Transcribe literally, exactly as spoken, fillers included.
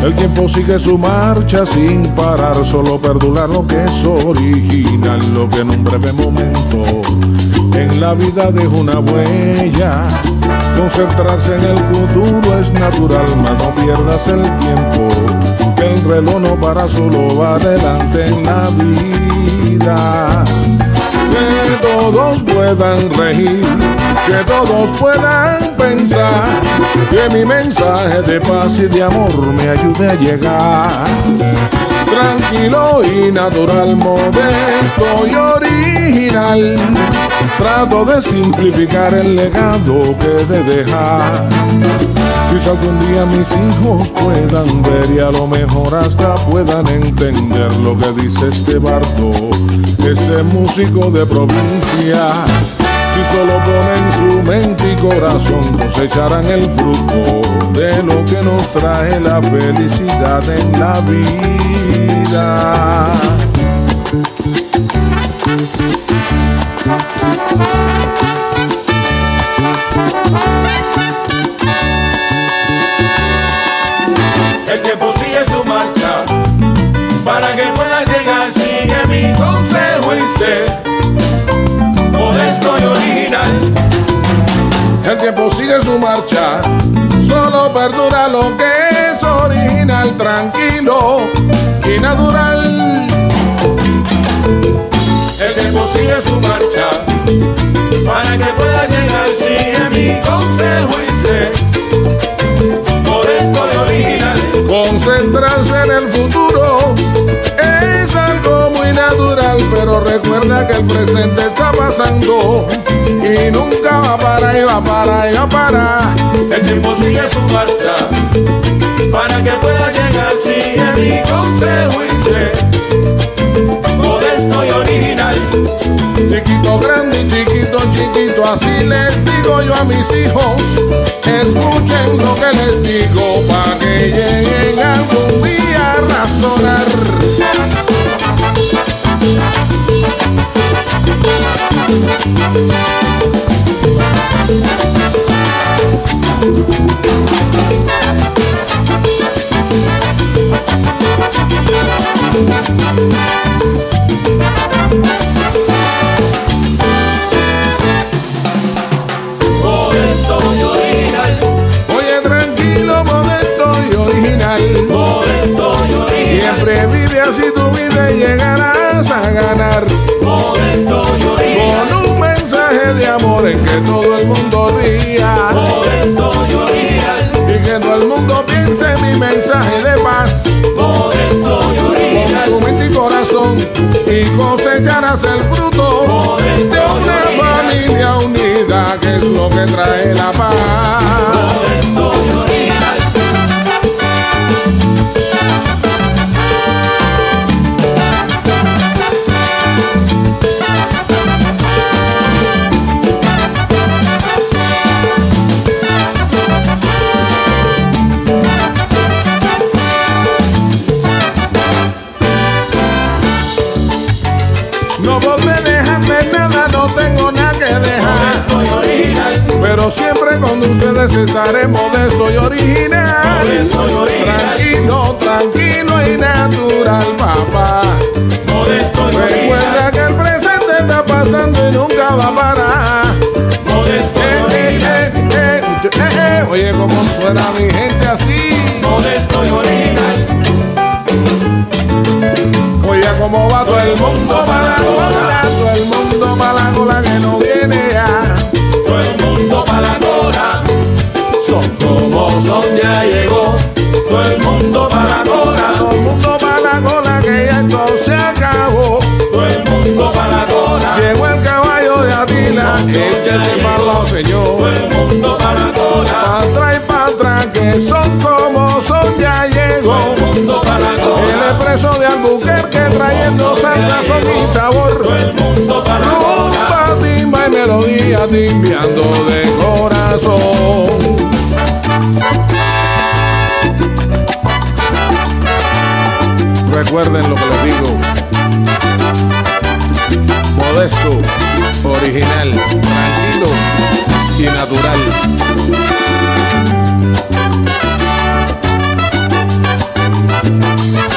El tiempo sigue su marcha sin parar, solo perdurar lo que es original, lo que en un breve momento en la vida deja una huella. Concentrarse en el futuro es natural, mas no pierdas el tiempo, que el reloj no para, solo va adelante en la vida. Que todos puedan reír, que todos puedan pensar, que mi mensaje de paz y de amor me ayude a llegar. Tranquilo y natural, modesto y original, trato de simplificar el legado que he de dejar. Quizá algún día mis hijos puedan ver y a lo mejor hasta puedan entender lo que dice este bardo, este músico de provincia. Si solo ponen su mente y corazón, cosecharán el fruto de lo que nos trae la felicidad en la vida. El tiempo sigue su marcha, para que puedas llegar sigue mi consejo y sé modesto y original. El tiempo sigue su marcha, solo perdura lo que es original, tranquilo y natural. El tiempo sigue su marcha, para que puedas llegar sigue mi consejo y sé modesto y original. Concentrarse en el futuro es algo muy natural, pero recuerda que el presente está pasando y nunca va a parar, y va a parar, y va a parar. El tiempo sigue su marcha, para que pueda llegar sigue mi consejo y sé modesto y original. Chiquito, grande y chiquito, chiquito, así les digo yo a mis hijos. Escuchen lo que les digo, pa' que lleguen algún día a razonar. Modesto y original. Oye, tranquilo, modesto y original. Modesto y original. Siempre vive así tu vida y llegarás a ganar. Modesto y original. Con un mensaje de amor en que todo el mundo ría. Modesto y original. Y que todo el mundo piense mi mensaje de paz. Modesto y original. Con tu mente y corazón, y cosecharás el fruto Modesto de una y original. familia unida, que es lo que trae la paz. Modesto y original. No podré dejarme nada, no tengo nada que dejar, Modesto y original. pero siempre con ustedes estaré modesto y original. Modesto y original. Tranquilo, tranquilo y natural, papá. Modesto y Recuerda original. que el presente está pasando y nunca va a parar. Modesto Eh, y eh, original. eh, eh, eh, eh. Oye, cómo suena mi gente así. Modesto y original. Oye, cómo va todo el mundo para la cola, todo el mundo para la cola que no viene ya. Todo el mundo para la cola. Son como son, ya llegó. Todo el mundo para la cola. Todo el mundo para la cola que ya esto se acabó. Todo el mundo para la cola. Llegó el caballo de Atila, échese para los Todo señor. el mundo para la cola. Pa' atrás y pa' atrás que son como son, ya llegó. Todo el mundo para la El cola. expreso de Albuquerque trayendo salsa, son y sabor. Todo el mundo para la cola. Rumba, timba y melodía timbiando de corazón. Recuerden lo que les digo. Modesto, original, tranquilo y natural. Thank you.